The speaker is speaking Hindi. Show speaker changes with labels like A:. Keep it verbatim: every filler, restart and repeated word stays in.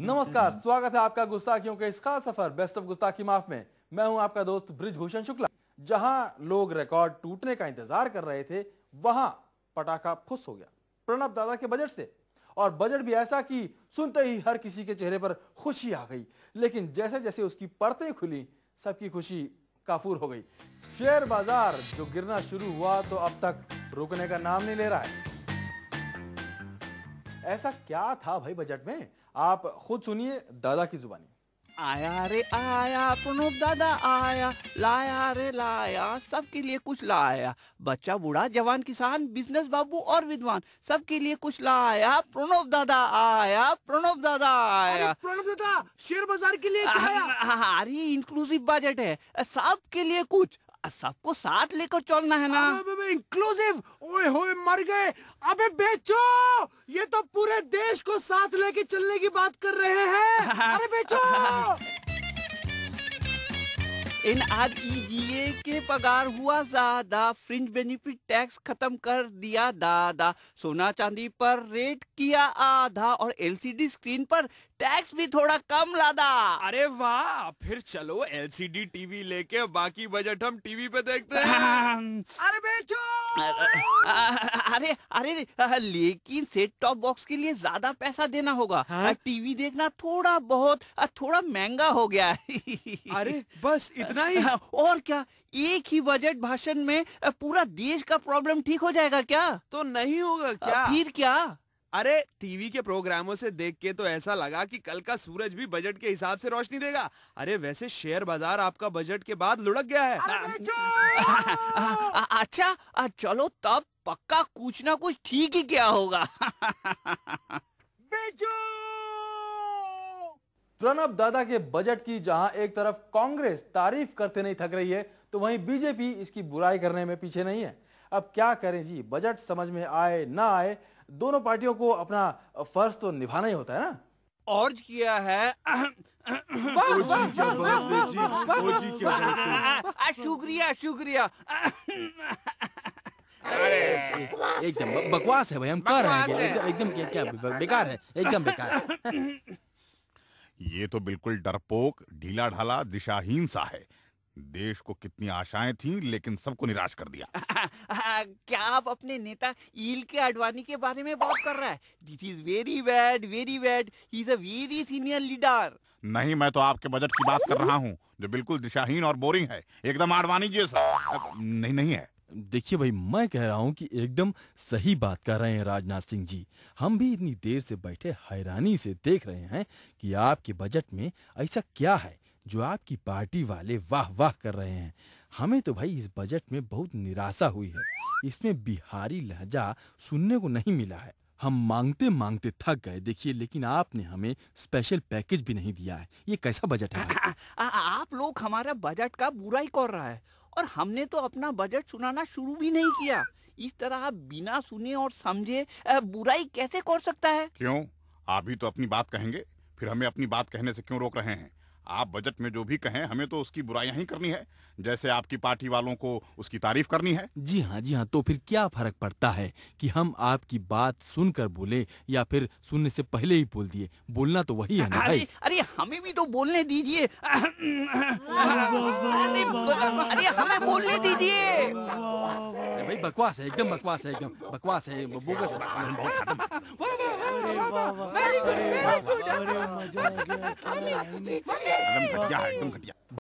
A: नमस्कार, स्वागत है आपका गुस्ताखियों के इस खास सफर बेस्ट ऑफ गुस्ताखी माफ में। मैं हूं आपका दोस्त ब्रिजभूषण शुक्ला। जहां लोग रिकॉर्ड टूटने का इंतजार कर रहे थे, वहां पटाखा फुस हो गया प्रणब दादा के बजट से। और बजट भी ऐसा कि सुनते ही हर किसी के चेहरे पर खुशी आ गई, लेकिन जैसे जैसे उसकी परतें खुली, सबकी खुशी काफूर हो गई। शेयर बाजार जो गिरना शुरू हुआ तो अब तक रुकने का नाम नहीं ले रहा है। ऐसा क्या था भाई बजट में, आप खुद सुनिए दादा की जुबानी।
B: आया रे आया प्रणब दादा आया, लाया रे लाया, सबके लिए कुछ लाया। बच्चा बूढ़ा जवान किसान बिजनेस बाबू और विद्वान, सबके लिए कुछ लाया। प्रणब दादा आया, प्रणब दादा आया।
C: प्रणब दादा शेयर बाजार के लिए क्या आया?
B: अरे इंक्लूसिव बजट है, सबके लिए कुछ, सबको साथ लेकर चलना है ना।
C: इंक्लूसिव? ओए होए मर गए। अबे बेचो, ये तो पूरे देश को साथ लेके चलने की बात कर रहे हैं। अरे बेचो।
B: एन आर ई जी ए के पगार हुआ ज्यादा, फ्रिंज बेनिफिट टैक्स खत्म कर दिया दादा, सोना चांदी पर रेट किया आधा, और एल सी डी स्क्रीन पर टैक्स भी थोड़ा कम लादा।
D: अरे वाह, फिर चलो एल सी डी टीवी लेके बाकी बजट हम टीवी पे देखते हैं।
C: अरे बेचो।
B: अरे अरे लेकिन सेट टॉप बॉक्स के लिए ज्यादा पैसा देना होगा। हाँ? टीवी देखना थोड़ा बहुत थोड़ा महंगा हो गया है।
D: अरे बस इतना ही?
B: और क्या, एक ही बजट भाषण में पूरा देश का प्रॉब्लम ठीक हो जाएगा क्या?
D: तो नहीं होगा क्या?
B: फिर क्या?
D: अरे टीवी के प्रोग्रामों से देख के तो ऐसा लगा कि कल का सूरज भी बजट के हिसाब से रोशनी देगा। अरे वैसे शेयर बाजार आपका बजट के बाद लुढ़क गया है।
B: अच्छा चलो तब पक्का कुछ ना कुछ ठीक ही क्या होगा।
A: प्रणब दादा के बजट की जहां एक तरफ कांग्रेस तारीफ करते नहीं थक रही है, तो वहीं बीजेपी इसकी बुराई करने में पीछे नहीं है। अब क्या करें जी, बजट समझ में आए ना आए, दोनों पार्टियों को अपना फर्ज तो निभाना ही होता है ना।
B: अर्ज किया है। शुक्रिया शुक्रिया।
A: एकदम बकवास है भाई, हम कह रहे हैं एकदम क्या क्या बेकार है, एकदम बेकार है।
E: ये तो बिल्कुल डरपोक, ढीला ढाला, दिशाहीन सा है। देश को कितनी आशाएं थीं, लेकिन सबको निराश कर दिया।
B: क्या आप अपने नेता ईल के आडवाणी के बारे में बात कर रहा है? This is very bad, very bad. He is a very senior leader.
E: नहीं, मैं तो आपके बजट की बात कर रहा हूँ, जो बिल्कुल दिशाहीन और बोरिंग है, एकदम आडवाणी जैसा। नहीं नहीं है।
A: देखिए भाई, मैं कह रहा हूं कि एकदम सही बात कर रहे हैं राजनाथ सिंह जी। हम भी इतनी देर से बैठे हैरानी से देख रहे हैं कि आपके बजट में ऐसा क्या है जो आपकी पार्टी वाले वाह वाह कर रहे हैं। हमें तो भाई इस बजट में बहुत निराशा हुई है। इसमें बिहारी लहजा सुनने को नहीं मिला है। हम मांगते मांगते थक गए देखिए, लेकिन आपने हमें स्पेशल पैकेज भी नहीं दिया है। ये कैसा बजट है?
B: आ, आ, आप लोग हमारा बजट का बुराई कर रहा है, और हमने तो अपना बजट सुनाना शुरू भी नहीं किया। इस तरह आप बिना सुने और समझे बुराई कैसे कर सकता है?
E: क्यों, आप भी तो अपनी बात कहेंगे, फिर हमें अपनी बात कहने से क्यों रोक रहे हैं? आप बजट में जो भी कहें, हमें तो उसकी बुराइयां ही करनी है, जैसे आपकी पार्टी वालों को उसकी तारीफ करनी है।
A: जी हाँ जी हाँ, तो फिर क्या फर्क पड़ता है कि हम आपकी बात सुनकर बोले या फिर सुनने से पहले ही बोल दिए? बोलना तो वही है ना भाई।
B: अरे, अरे हमें भी तो बोलने दीजिए। अरे हमें बोलने दीजिए।
A: भाई बकवास है, एकदम बकवास है, एकदम बकवास है, बोगस है।
E: एकदम घटिया है, एकदम घटिया।